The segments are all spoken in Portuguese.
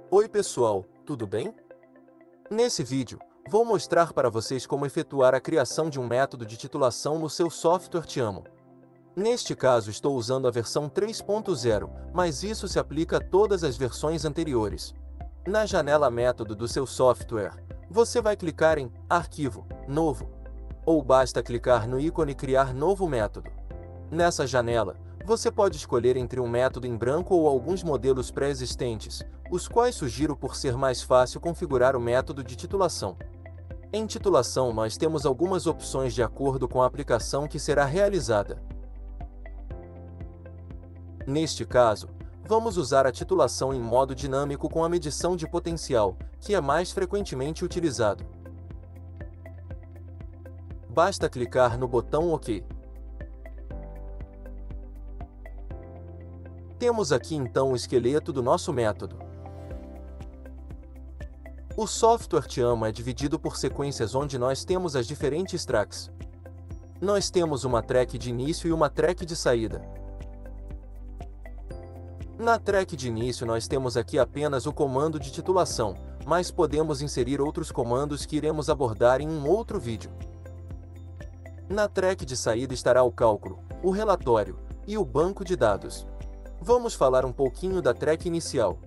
Oi pessoal, tudo bem? Nesse vídeo, vou mostrar para vocês como efetuar a criação de um método de titulação no seu software Tiamo. Neste caso estou usando a versão 3.0, mas isso se aplica a todas as versões anteriores. Na janela Método do seu software, você vai clicar em Arquivo, Novo, ou basta clicar no ícone Criar Novo Método. Nessa janela, você pode escolher entre um método em branco ou alguns modelos pré-existentes, os quais sugiro por ser mais fácil configurar o método de titulação. Em titulação nós temos algumas opções de acordo com a aplicação que será realizada. Neste caso, vamos usar a titulação em modo dinâmico com a medição de potencial, que é mais frequentemente utilizado. Basta clicar no botão OK. Temos aqui então o esqueleto do nosso método. O software Tiamo é dividido por sequências onde nós temos as diferentes tracks. Nós temos uma track de início e uma track de saída. Na track de início nós temos aqui apenas o comando de titulação, mas podemos inserir outros comandos que iremos abordar em um outro vídeo. Na track de saída estará o cálculo, o relatório e o banco de dados. Vamos falar um pouquinho da track inicial.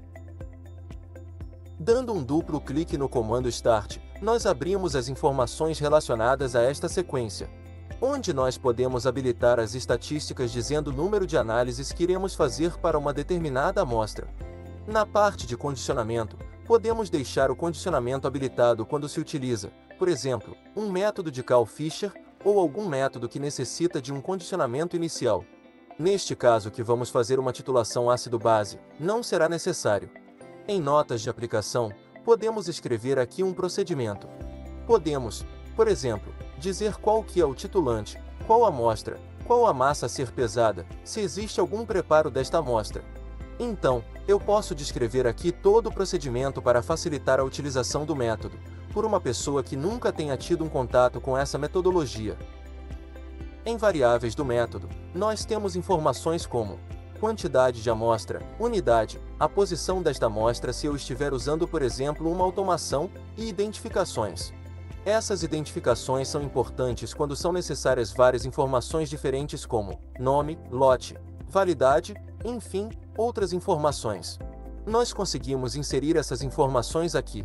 Dando um duplo clique no comando Start, nós abrimos as informações relacionadas a esta sequência, onde nós podemos habilitar as estatísticas dizendo o número de análises que iremos fazer para uma determinada amostra. Na parte de condicionamento, podemos deixar o condicionamento habilitado quando se utiliza, por exemplo, um método de call Fisher ou algum método que necessita de um condicionamento inicial. Neste caso que vamos fazer uma titulação ácido-base, não será necessário. Em notas de aplicação, podemos escrever aqui um procedimento. Podemos, por exemplo, dizer qual que é o titulante, qual a amostra, qual a massa a ser pesada, se existe algum preparo desta amostra. Então, eu posso descrever aqui todo o procedimento para facilitar a utilização do método, por uma pessoa que nunca tenha tido um contato com essa metodologia. Em variáveis do método, nós temos informações como quantidade de amostra, unidade, a posição desta amostra se eu estiver usando por exemplo uma automação e identificações. Essas identificações são importantes quando são necessárias várias informações diferentes como nome, lote, validade, enfim, outras informações. Nós conseguimos inserir essas informações aqui.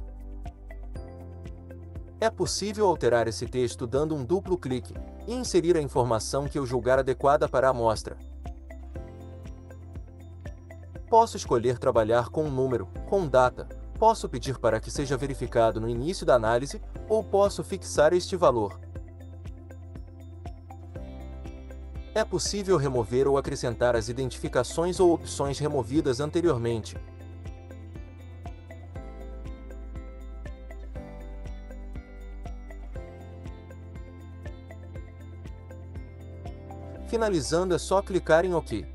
É possível alterar esse texto dando um duplo clique e inserir a informação que eu julgar adequada para a amostra. Posso escolher trabalhar com um número, com data, posso pedir para que seja verificado no início da análise, ou posso fixar este valor. É possível remover ou acrescentar as identificações ou opções removidas anteriormente. Finalizando é só clicar em OK.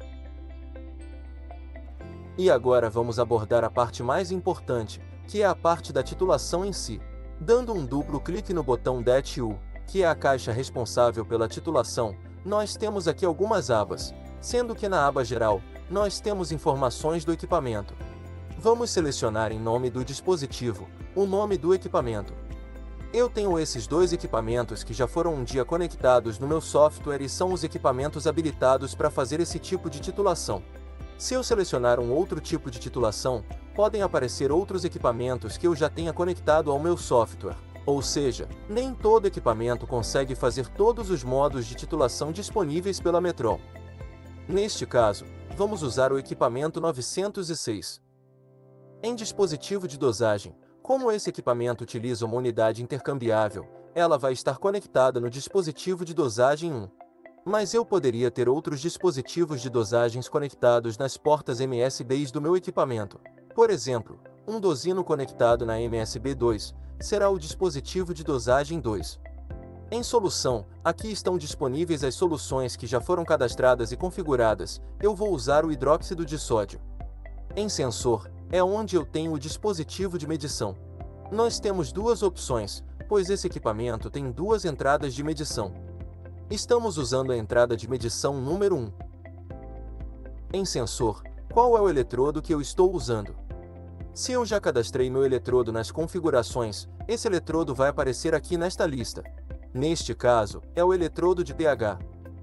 E agora vamos abordar a parte mais importante, que é a parte da titulação em si. Dando um duplo clique no botão DET-U, que é a caixa responsável pela titulação, nós temos aqui algumas abas, sendo que na aba Geral, nós temos informações do equipamento. Vamos selecionar em nome do dispositivo, o nome do equipamento. Eu tenho esses dois equipamentos que já foram um dia conectados no meu software e são os equipamentos habilitados para fazer esse tipo de titulação. Se eu selecionar um outro tipo de titulação, podem aparecer outros equipamentos que eu já tenha conectado ao meu software. Ou seja, nem todo equipamento consegue fazer todos os modos de titulação disponíveis pela Metron. Neste caso, vamos usar o equipamento 906. Em dispositivo de dosagem, como esse equipamento utiliza uma unidade intercambiável, ela vai estar conectada no dispositivo de dosagem 1. Mas eu poderia ter outros dispositivos de dosagens conectados nas portas MSBs do meu equipamento. Por exemplo, um dosino conectado na MSB 2 será o dispositivo de dosagem 2. Em solução, aqui estão disponíveis as soluções que já foram cadastradas e configuradas. Eu vou usar o hidróxido de sódio. Em sensor, é onde eu tenho o dispositivo de medição. Nós temos duas opções, pois esse equipamento tem duas entradas de medição. Estamos usando a entrada de medição número 1. Em sensor, qual é o eletrodo que eu estou usando? Se eu já cadastrei meu eletrodo nas configurações, esse eletrodo vai aparecer aqui nesta lista. Neste caso, é o eletrodo de pH.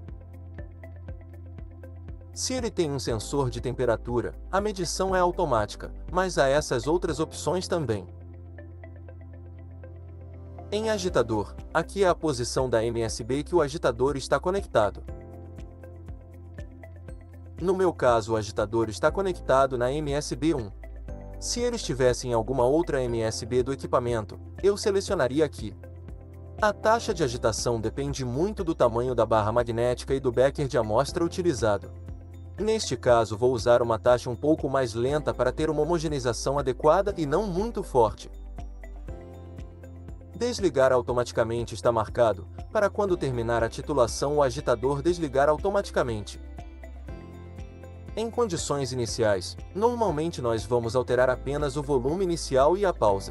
Se ele tem um sensor de temperatura, a medição é automática, mas há essas outras opções também. Em agitador, aqui é a posição da MSB que o agitador está conectado. No meu caso, o agitador está conectado na MSB 1. Se ele estivesse em alguma outra MSB do equipamento, eu selecionaria aqui. A taxa de agitação depende muito do tamanho da barra magnética e do becker de amostra utilizado. Neste caso, vou usar uma taxa um pouco mais lenta para ter uma homogeneização adequada e não muito forte. Desligar automaticamente está marcado, para quando terminar a titulação o agitador desligar automaticamente. Em condições iniciais, normalmente nós vamos alterar apenas o volume inicial e a pausa.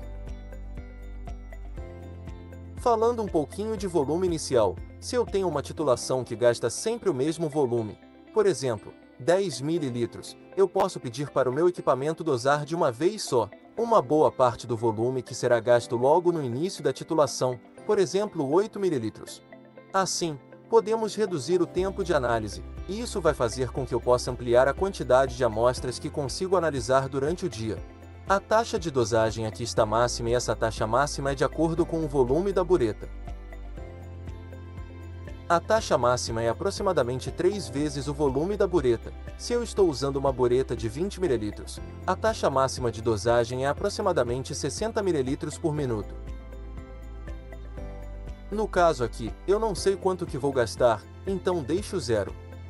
Falando um pouquinho de volume inicial, se eu tenho uma titulação que gasta sempre o mesmo volume, por exemplo, 10 ml, eu posso pedir para o meu equipamento dosar de uma vez só, uma boa parte do volume que será gasto logo no início da titulação, por exemplo 8 ml. Assim, podemos reduzir o tempo de análise, e isso vai fazer com que eu possa ampliar a quantidade de amostras que consigo analisar durante o dia. A taxa de dosagem aqui está máxima e essa taxa máxima é de acordo com o volume da bureta. A taxa máxima é aproximadamente 3 vezes o volume da bureta. Se eu estou usando uma bureta de 20 ml, a taxa máxima de dosagem é aproximadamente 60 ml por minuto. No caso aqui, eu não sei quanto que vou gastar, então deixo zero.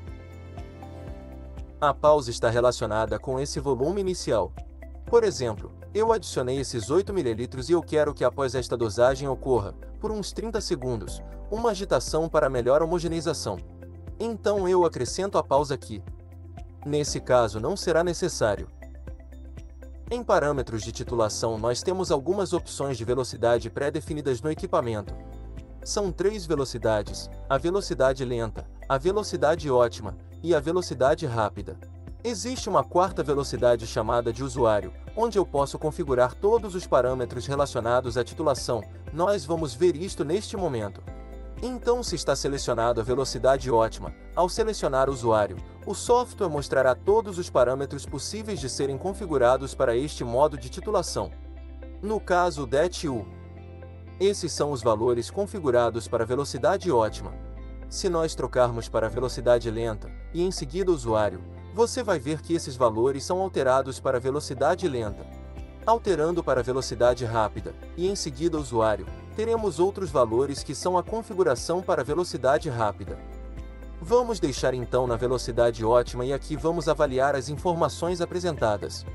A pausa está relacionada com esse volume inicial. Por exemplo, eu adicionei esses 8 ml e eu quero que após esta dosagem ocorra, por uns 30 segundos, uma agitação para melhor homogeneização. Então eu acrescento a pausa aqui. Nesse caso não será necessário. Em parâmetros de titulação nós temos algumas opções de velocidade pré-definidas no equipamento. São 3 velocidades: a velocidade lenta, a velocidade ótima e a velocidade rápida. Existe uma quarta velocidade chamada de usuário, onde eu posso configurar todos os parâmetros relacionados à titulação. Nós vamos ver isto neste momento. Então, se está selecionado a velocidade ótima, ao selecionar usuário, o software mostrará todos os parâmetros possíveis de serem configurados para este modo de titulação. No caso DET-U, esses são os valores configurados para a velocidade ótima. Se nós trocarmos para a velocidade lenta, e em seguida usuário, você vai ver que esses valores são alterados para a velocidade lenta. Alterando para a velocidade rápida, e em seguida usuário, teremos outros valores que são a configuração para a velocidade rápida. Vamos deixar então na velocidade ótima e aqui vamos avaliar as informações apresentadas.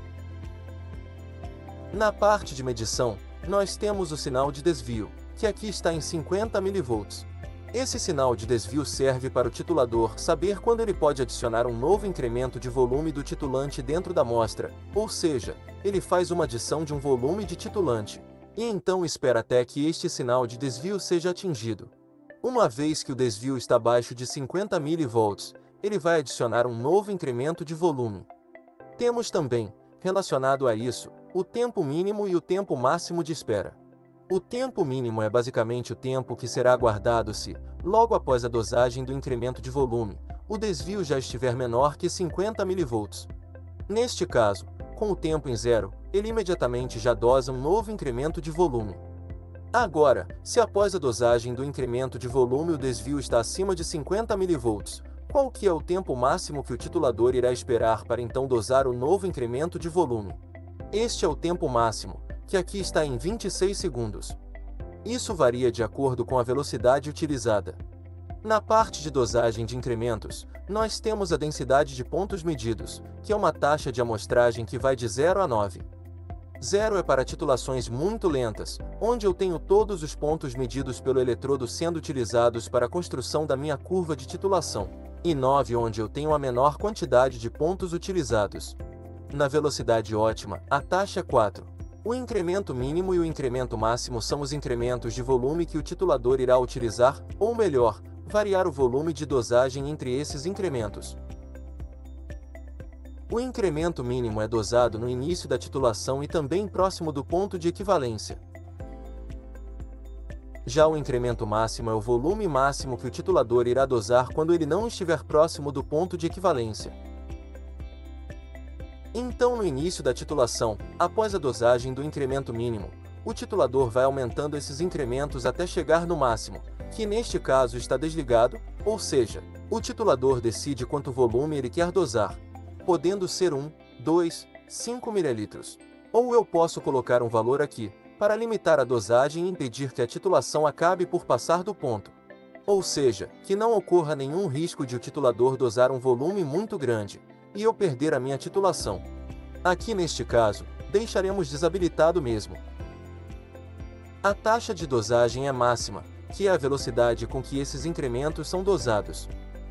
Na parte de medição, nós temos o sinal de desvio, que aqui está em 50 mV. Esse sinal de desvio serve para o titulador saber quando ele pode adicionar um novo incremento de volume do titulante dentro da amostra, ou seja, ele faz uma adição de um volume de titulante, e então espera até que este sinal de desvio seja atingido. Uma vez que o desvio está abaixo de 50 mV, ele vai adicionar um novo incremento de volume. Temos também, relacionado a isso, o tempo mínimo e o tempo máximo de espera. O tempo mínimo é basicamente o tempo que será aguardado se, logo após a dosagem do incremento de volume, o desvio já estiver menor que 50 mV. Neste caso, com o tempo em zero, ele imediatamente já dosa um novo incremento de volume. Agora, se após a dosagem do incremento de volume o desvio está acima de 50 mV, qual que é o tempo máximo que o titulador irá esperar para então dosar o novo incremento de volume? Este é o tempo máximo, que aqui está em 26 segundos. Isso varia de acordo com a velocidade utilizada. Na parte de dosagem de incrementos, nós temos a densidade de pontos medidos, que é uma taxa de amostragem que vai de 0 a 9. 0 é para titulações muito lentas, onde eu tenho todos os pontos medidos pelo eletrodo sendo utilizados para a construção da minha curva de titulação, e 9 onde eu tenho a menor quantidade de pontos utilizados. Na velocidade ótima, a taxa é 4. O incremento mínimo e o incremento máximo são os incrementos de volume que o titulador irá utilizar, ou melhor, variar o volume de dosagem entre esses incrementos. O incremento mínimo é dosado no início da titulação e também próximo do ponto de equivalência. Já o incremento máximo é o volume máximo que o titulador irá dosar quando ele não estiver próximo do ponto de equivalência. Então, no início da titulação, após a dosagem do incremento mínimo, o titulador vai aumentando esses incrementos até chegar no máximo, que neste caso está desligado, ou seja, o titulador decide quanto volume ele quer dosar, podendo ser 1, 2, 5 ml. Ou eu posso colocar um valor aqui, para limitar a dosagem e impedir que a titulação acabe por passar do ponto. Ou seja, que não ocorra nenhum risco de o titulador dosar um volume muito grande, e eu perder a minha titulação. Aqui neste caso, deixaremos desabilitado mesmo. A taxa de dosagem é máxima, que é a velocidade com que esses incrementos são dosados.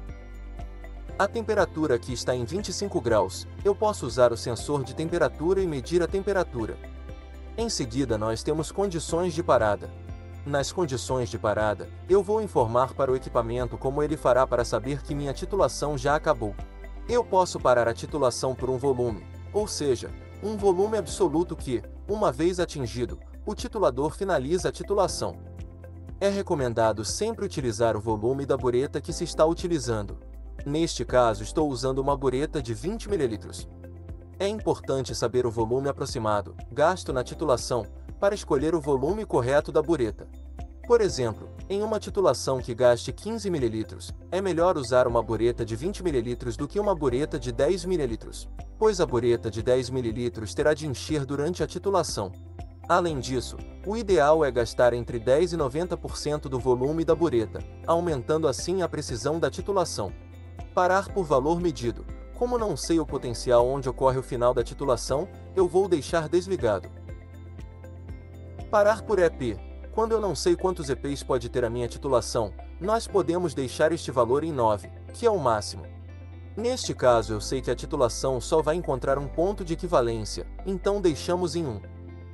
A temperatura aqui está em 25 graus, eu posso usar o sensor de temperatura e medir a temperatura. Em seguida nós temos condições de parada. Nas condições de parada, eu vou informar para o equipamento como ele fará para saber que minha titulação já acabou. Eu posso parar a titulação por um volume, ou seja, um volume absoluto que, uma vez atingido, o titulador finaliza a titulação. É recomendado sempre utilizar o volume da bureta que se está utilizando. Neste caso estou usando uma bureta de 20 ml. É importante saber o volume aproximado, gasto na titulação, para escolher o volume correto da bureta. Por exemplo, em uma titulação que gaste 15 ml, é melhor usar uma bureta de 20 ml do que uma bureta de 10 ml, pois a bureta de 10 ml terá de encher durante a titulação. Além disso, o ideal é gastar entre 10 e 90% do volume da bureta, aumentando assim a precisão da titulação. Parar por valor medido. Como não sei o potencial onde ocorre o final da titulação, eu vou deixar desligado. Parar por EP. Quando eu não sei quantos EPs pode ter a minha titulação, nós podemos deixar este valor em 9, que é o máximo. Neste caso eu sei que a titulação só vai encontrar um ponto de equivalência, então deixamos em 1.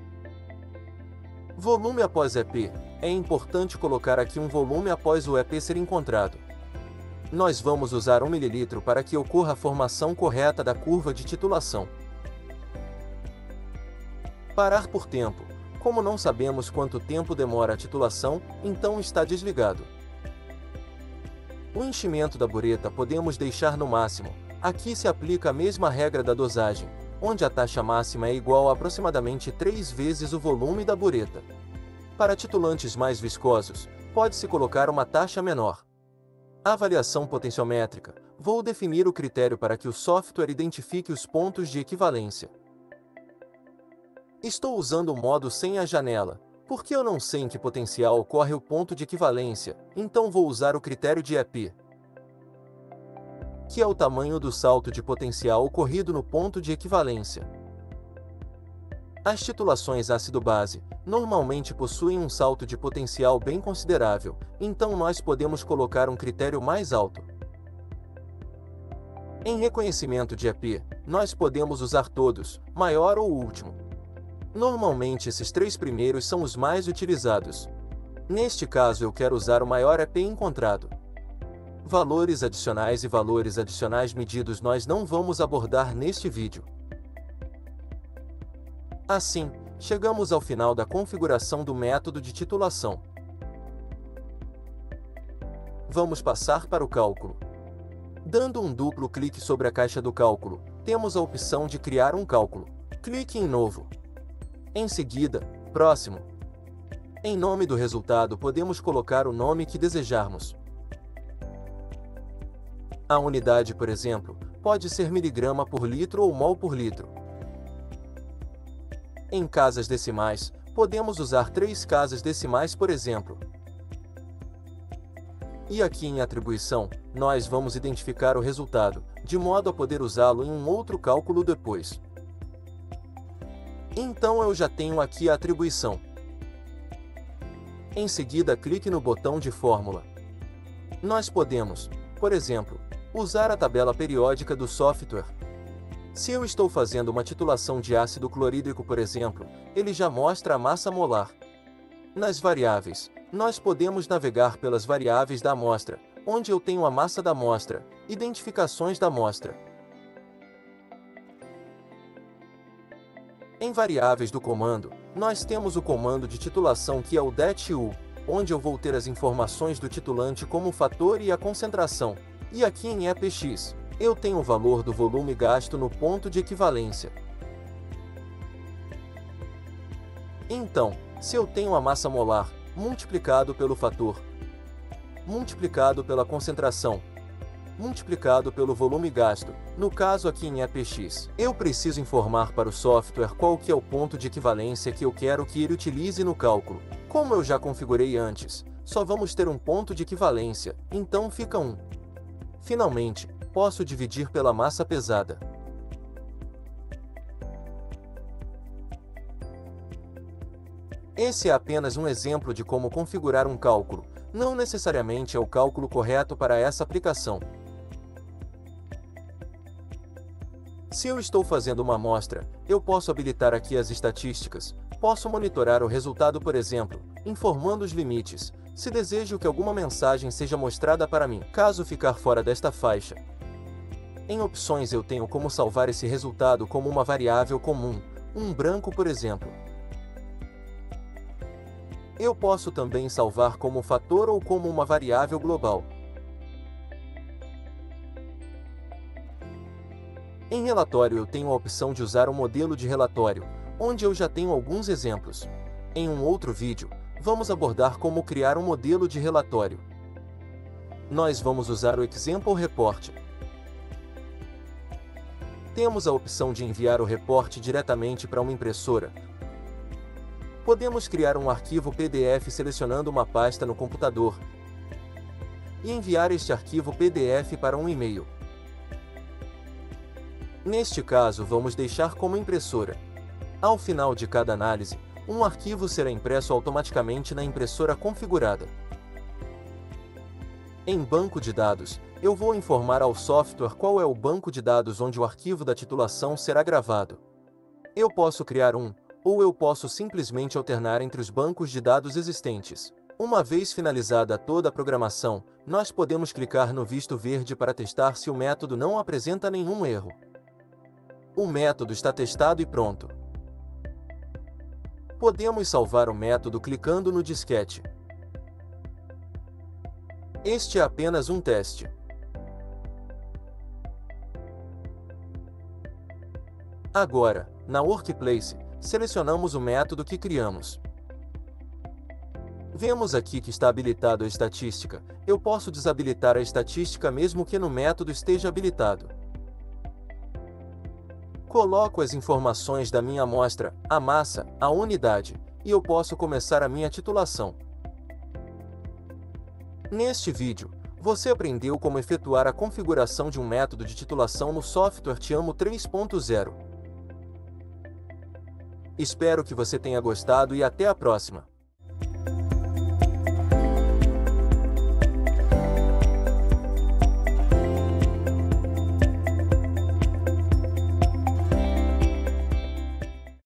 Volume após EP. É importante colocar aqui um volume após o EP ser encontrado. Nós vamos usar 1 ml para que ocorra a formação correta da curva de titulação. Parar por tempo. Como não sabemos quanto tempo demora a titulação, então está desligado. O enchimento da bureta podemos deixar no máximo. Aqui se aplica a mesma regra da dosagem, onde a taxa máxima é igual a aproximadamente 3 vezes o volume da bureta. Para titulantes mais viscosos, pode-se colocar uma taxa menor. Avaliação potenciométrica. Vou definir o critério para que o software identifique os pontos de equivalência. Estou usando o modo sem a janela, porque eu não sei em que potencial ocorre o ponto de equivalência, então vou usar o critério de EP, que é o tamanho do salto de potencial ocorrido no ponto de equivalência. As titulações ácido-base normalmente possuem um salto de potencial bem considerável, então nós podemos colocar um critério mais alto. Em reconhecimento de EP, nós podemos usar todos, maior ou último. Normalmente esses 3 primeiros são os mais utilizados. Neste caso eu quero usar o maior EP encontrado. Valores adicionais e valores adicionais medidos nós não vamos abordar neste vídeo. Assim, chegamos ao final da configuração do método de titulação. Vamos passar para o cálculo. Dando um duplo clique sobre a caixa do cálculo, temos a opção de criar um cálculo. Clique em Novo. Em seguida, Próximo. Em nome do resultado podemos colocar o nome que desejarmos. A unidade, por exemplo, pode ser miligrama por litro ou mol por litro. Em casas decimais, podemos usar 3 casas decimais, por exemplo. E aqui em atribuição, nós vamos identificar o resultado, de modo a poder usá-lo em um outro cálculo depois. Então eu já tenho aqui a atribuição. Em seguida clique no botão de fórmula. Nós podemos, por exemplo, usar a tabela periódica do software. Se eu estou fazendo uma titulação de ácido clorídrico, por exemplo, ele já mostra a massa molar. Nas variáveis, nós podemos navegar pelas variáveis da amostra, onde eu tenho a massa da amostra, identificações da amostra. Em variáveis do comando, nós temos o comando de titulação que é o DETU, onde eu vou ter as informações do titulante como o fator e a concentração. E aqui em EPX, eu tenho o valor do volume gasto no ponto de equivalência. Então, se eu tenho a massa molar, multiplicado pelo fator, multiplicado pela concentração, multiplicado pelo volume gasto, no caso aqui em EPX, eu preciso informar para o software qual que é o ponto de equivalência que eu quero que ele utilize no cálculo. Como eu já configurei antes, só vamos ter um ponto de equivalência, então fica 1. Finalmente, posso dividir pela massa pesada. Esse é apenas um exemplo de como configurar um cálculo, não necessariamente é o cálculo correto para essa aplicação. Se eu estou fazendo uma amostra, eu posso habilitar aqui as estatísticas, posso monitorar o resultado, por exemplo, informando os limites, se desejo que alguma mensagem seja mostrada para mim, caso ficar fora desta faixa. Em opções eu tenho como salvar esse resultado como uma variável comum, um branco por exemplo. Eu posso também salvar como fator ou como uma variável global. Em relatório eu tenho a opção de usar um modelo de relatório, onde eu já tenho alguns exemplos. Em um outro vídeo, vamos abordar como criar um modelo de relatório. Nós vamos usar o Example Report. Temos a opção de enviar o reporte diretamente para uma impressora. Podemos criar um arquivo PDF selecionando uma pasta no computador e enviar este arquivo PDF para um e-mail. Neste caso, vamos deixar como impressora. Ao final de cada análise, um arquivo será impresso automaticamente na impressora configurada. Em banco de dados, eu vou informar ao software qual é o banco de dados onde o arquivo da titulação será gravado. Eu posso criar um, ou eu posso simplesmente alternar entre os bancos de dados existentes. Uma vez finalizada toda a programação, nós podemos clicar no visto verde para testar se o método não apresenta nenhum erro. O método está testado e pronto. Podemos salvar o método clicando no disquete. Este é apenas um teste. Agora, na Workplace, selecionamos o método que criamos. Vemos aqui que está habilitado a estatística. Eu posso desabilitar a estatística mesmo que no método esteja habilitado. Coloco as informações da minha amostra, a massa, a unidade, e eu posso começar a minha titulação. Neste vídeo, você aprendeu como efetuar a configuração de um método de titulação no software Tiamo 3.0. Espero que você tenha gostado e até a próxima!